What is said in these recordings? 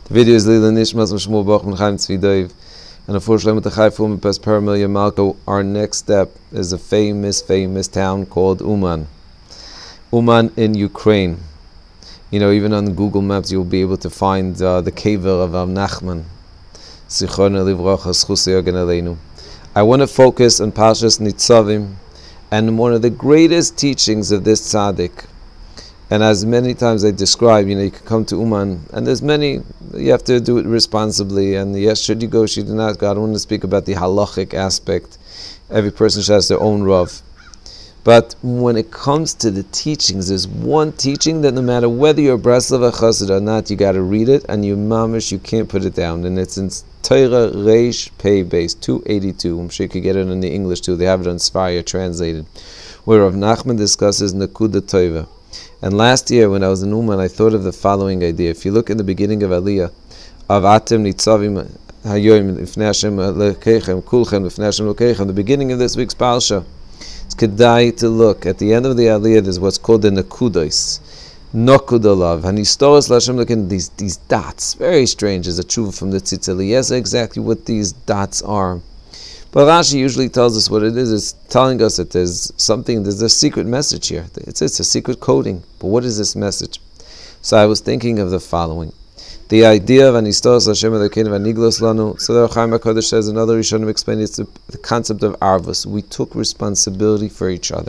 The video is Lila Nishmas and Shmuel Bach and Chaim Tzvi Dov. And unfortunately, with the Chai Fum Pes Paramilia Malko, our next step is a famous town called Uman. Uman in Ukraine. You know, even on Google Maps, you'll be able to find the kever of Nachman. Zichrono Livrocha Zchus Yagen Aleinu. I want to focus on Parshas Nitzavim and one of the greatest teachings of this tzaddik. And as many times I describe, you can come to Uman, and there's many, you have to do it responsibly, and yes, should you go, should you not go. I don't want to speak about the halachic aspect. Every person has their own rav. But when it comes to the teachings, there's one teaching that no matter whether you're a Breslov Chassid or not, you got to read it, and you mamish, you can't put it down. And it's in Torah Reish Pei Beis 282. I'm sure you could get it in the English too. They have it on Sfaria translated, where Rav Nachman discusses Nakuda Tova. And last year when I was in Uman, I thought of the following idea. If you look in the beginning of Aliyah, of Atem Nitzavim Hayoim Lifnei Hashem Lekechem Kulchem Lifnei Hashem Lekechem, the beginning of this week's Parsha, it's kedai to look. At the end of the Aliyah, there's what's called the Nekudos. Nokudalav. Hanistoros Lashem Lekin, these dots. Very strange. There's a tshuva from the Tzitz Eliezer exactly what these dots are. But Rashi usually tells us what it is. It's telling us that there's a secret message here. It's a secret coding. But what is this message? So I was thinking of the following. The idea of Anistos Hashem Elokeinu Vaniglos Lanu. So the Chaim HaKadosh says, another Rishonim explained it's the concept of Arvus. We took responsibility for each other.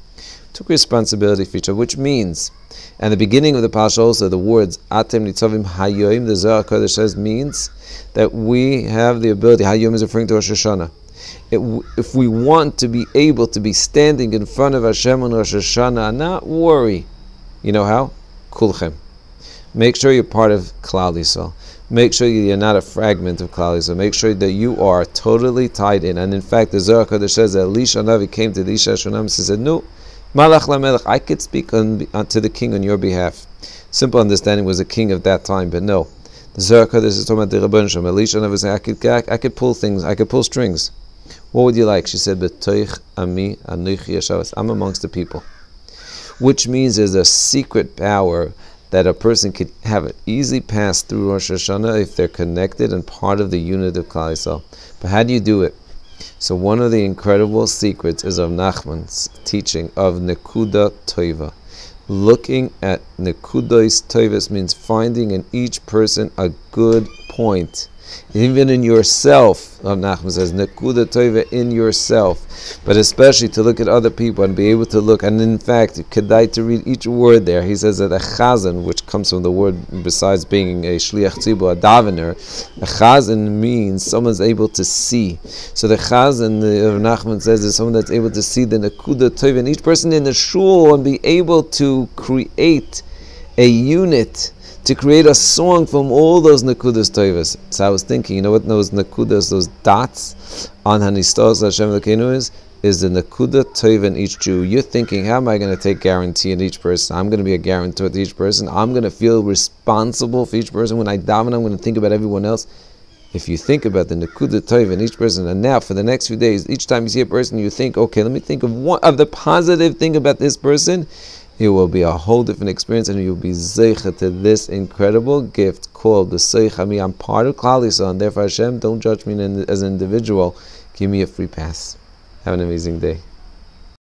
Which means, and the beginning of the Pasha also, the words Atem Nitzavim Hayoim, the Zohar HaKadosh says, means that we have the ability. Hayoim is referring to Rosh Hashanah. If we want to be able to be standing in front of Hashem on Rosh Hashanah and not worry, you know how? Kulchem. Make sure you're part of Klal Yisrael. Make sure you're not a fragment of Klal Yisrael. Make sure that you are totally tied in. And in fact, the Zohar HaKadosh says that Elisha Navi came to Elisha Shunam and said, no, Malach LaMelech, I could speak to the king on your behalf. Simple understanding was a king of that time, but no. The Zohar HaKadosh is talking about the Rabban Shem. Elisha Navi said, I could pull things, I could pull strings. What would you like? She said, B'toich ami anuchi yeshavas. I'm amongst the people. Which means there's a secret power that a person could have an easy pass through Rosh Hashanah if they're connected and part of the unit of Klal Yisrael. But how do you do it? So one of the incredible secrets is of Nachman's teaching of Nekuda Tova. Looking at Nekudos Tovas means finding in each person a good point. Even in yourself, Rav Nachman says, Nekuda Tova in yourself, but especially to look at other people and be able to look, and in fact, kedai to read each word there. He says that a chazan, which comes from the word, besides being a shliach tzibur, a davener, a chazan means someone's able to see. So the chazan, Rav Nachman says, is someone that's able to see the Nekuda Tova in each person in the shul and be able to create a unit, to create a song from all those Nekudas Tovas. So I was thinking, you know what those Nekudas, those dots on Hanistos Hashem Elokeinu is the Nekuda Tova in each Jew. You're thinking, how am I going to take guarantee in each person? I'm going to be a guarantor to each person. I'm going to feel responsible for each person. When I daven, I'm going to think about everyone else. If you think about the Nekuda Tova in each person, and now for the next few days, each time you see a person, you think, okay, let me think of one of the positive thing about this person. It will be a whole different experience, and you'll be zeicha to this incredible gift called the Seich Ami. I'm part of Klal Yisrael, and therefore Hashem, don't judge me as an individual. Give me a free pass. Have an amazing day.